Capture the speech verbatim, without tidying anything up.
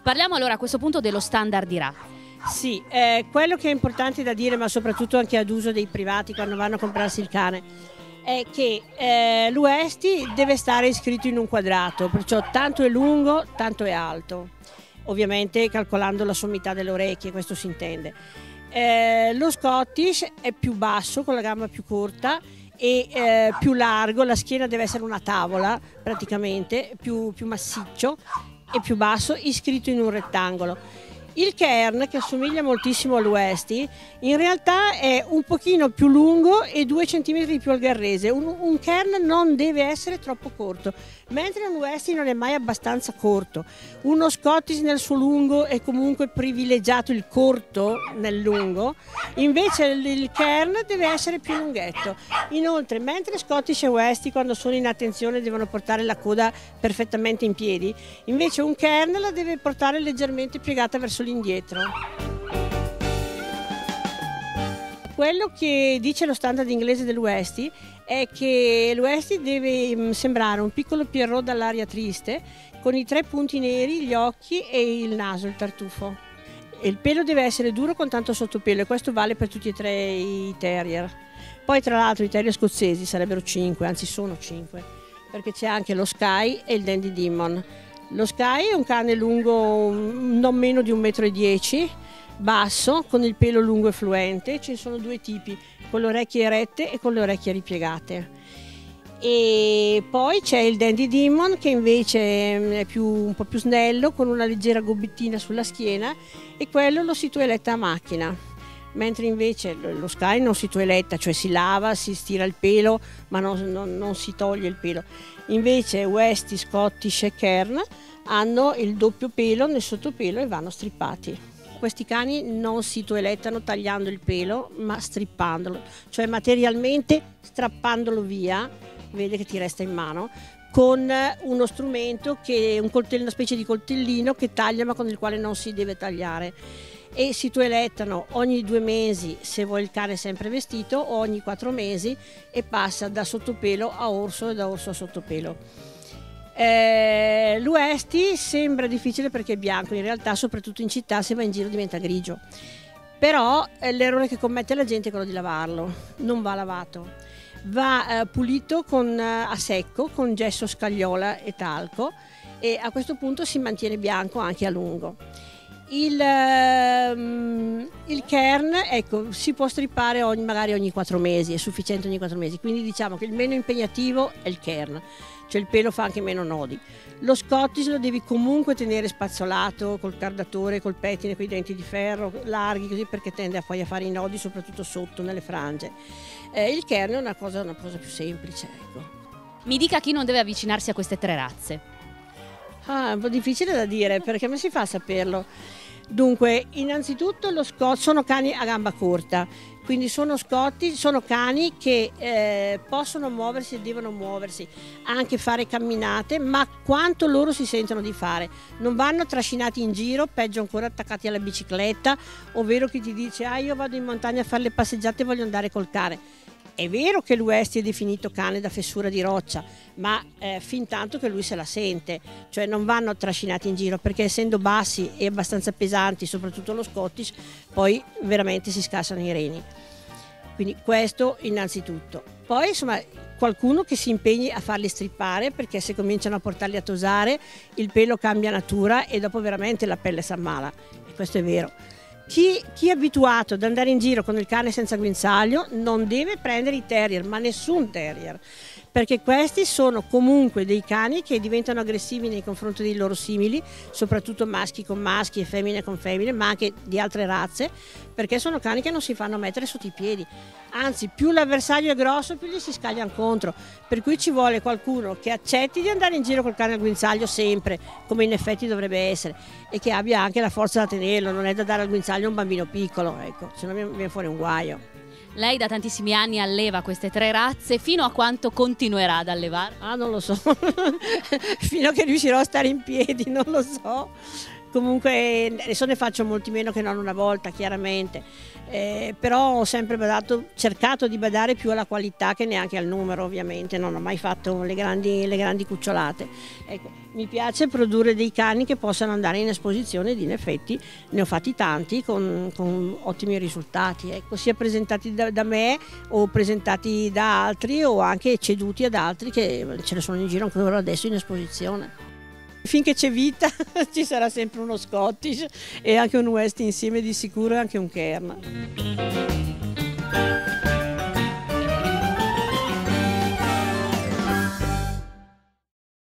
Parliamo allora a questo punto dello standard di razza. Sì, eh, quello che è importante da dire, ma soprattutto anche ad uso dei privati quando vanno a comprarsi il cane, è che eh, l'Uesti deve stare iscritto in un quadrato, perciò tanto è lungo, tanto è alto, ovviamente calcolando la sommità delle orecchie, questo si intende. Eh, lo Scottish è più basso, con la gamba più corta e eh, più largo, la schiena deve essere una tavola praticamente, più, più massiccio e più basso, iscritto in un rettangolo. Il Cairn, che assomiglia moltissimo all'Uesti, in realtà è un pochino più lungo e due centimetri più al garrese. Un, un Cairn non deve essere troppo corto, mentre un Uesti non è mai abbastanza corto. Uno Scottish nel suo lungo è comunque privilegiato il corto nel lungo, invece il, il Cairn deve essere più lunghetto. Inoltre, mentre Scottish e Uesti quando sono in attenzione devono portare la coda perfettamente in piedi, invece un Cairn la deve portare leggermente piegata verso indietro. Quello che dice lo standard inglese dell'Uesti è che l'Uesti deve sembrare un piccolo Pierrot dall'aria triste, con i tre punti neri, gli occhi e il naso, il tartufo. E il pelo deve essere duro con tanto sottopelo, e questo vale per tutti e tre i terrier. Poi tra l'altro i terrier scozzesi sarebbero cinque, anzi sono cinque, perché c'è anche lo Skye e il Dandy Demon. Lo Skye è un cane lungo non meno di un metro e dieci, basso, con il pelo lungo e fluente. Ce ne sono due tipi, con le orecchie erette e con le orecchie ripiegate. E poi c'è il Dandy Demon, che invece è più, un po' più snello, con una leggera gobbettina sulla schiena, e quello lo si toeletta a macchina. Mentre invece lo Skye non si toeletta, cioè si lava, si stira il pelo, ma non, non, non si toglie il pelo. Invece Uesti, Scottish e Cairn hanno il doppio pelo nel sottopelo e vanno strippati. Questi cani non si toelettano tagliando il pelo, ma strippandolo, cioè materialmente strappandolo via, vede che ti resta in mano, con uno strumento, che è un coltello, una specie di coltellino che taglia ma con il quale non si deve tagliare. E si toelettano ogni due mesi se vuoi il cane sempre vestito, o ogni quattro mesi, e passa da sottopelo a orso e da orso a sottopelo. Eh, L'Uesti sembra difficile perché è bianco, in realtà soprattutto in città se va in giro diventa grigio. Però eh, l'errore che commette la gente è quello di lavarlo, non va lavato. Va eh, pulito con, eh, a secco con gesso, scagliola e talco, e a questo punto si mantiene bianco anche a lungo. Il, um, il Cairn, ecco, si può strippare ogni, magari ogni quattro mesi, è sufficiente ogni quattro mesi, quindi diciamo che il meno impegnativo è il Cairn, cioè il pelo fa anche meno nodi. Lo Scottish lo devi comunque tenere spazzolato col cardatore, col pettine, con i denti di ferro larghi, così, perché tende a, poi a fare i nodi soprattutto sotto nelle frange. Eh, il Cairn è una cosa, una cosa più semplice, ecco. Mi dica chi non deve avvicinarsi a queste tre razze. Ah, è un po' difficile da dire, perché come si fa a saperlo? Dunque, innanzitutto lo Scott sono cani a gamba corta, quindi sono scotti, sono cani che eh, possono muoversi e devono muoversi, anche fare camminate, ma quanto loro si sentono di fare. Non vanno trascinati in giro, peggio ancora attaccati alla bicicletta, ovvero chi ti dice ah io vado in montagna a fare le passeggiate e voglio andare col cane. È vero che l'Uesti è definito cane da fessura di roccia, ma eh, fin tanto che lui se la sente, cioè non vanno trascinati in giro, perché essendo bassi e abbastanza pesanti, soprattutto lo Scottish, poi veramente si scassano i reni. Quindi questo innanzitutto. Poi insomma qualcuno che si impegni a farli strippare, perché se cominciano a portarli a tosare il pelo cambia natura e dopo veramente la pelle si ammala, e questo è vero. Chi, chi è abituato ad andare in giro con il cane senza guinzaglio non deve prendere i terrier, ma nessun terrier, perché questi sono comunque dei cani che diventano aggressivi nei confronti dei loro simili, soprattutto maschi con maschi e femmine con femmine, ma anche di altre razze, perché sono cani che non si fanno mettere sotto i piedi. Anzi, più l'avversario è grosso, più gli si scagliano contro, per cui ci vuole qualcuno che accetti di andare in giro col cane al guinzaglio sempre, come in effetti dovrebbe essere, e che abbia anche la forza da tenerlo, non è da dare al guinzaglio a un bambino piccolo, ecco, se no viene fuori un guaio. Lei da tantissimi anni alleva queste tre razze, fino a quanto continuerà ad allevare? Ah, non lo so, fino a che riuscirò a stare in piedi, non lo so. Comunque adesso ne faccio molti meno che non una volta, chiaramente, eh, però ho sempre badato, cercato di badare più alla qualità che neanche al numero, ovviamente, non ho mai fatto le grandi, le grandi cucciolate. Ecco, mi piace produrre dei cani che possano andare in esposizione ed in effetti ne ho fatti tanti con, con ottimi risultati, ecco, sia presentati da, da me o presentati da altri o anche ceduti ad altri che ce ne sono in giro ancora adesso in esposizione. Finché c'è vita ci sarà sempre uno Scottish e anche un West insieme di sicuro e anche un Cairn.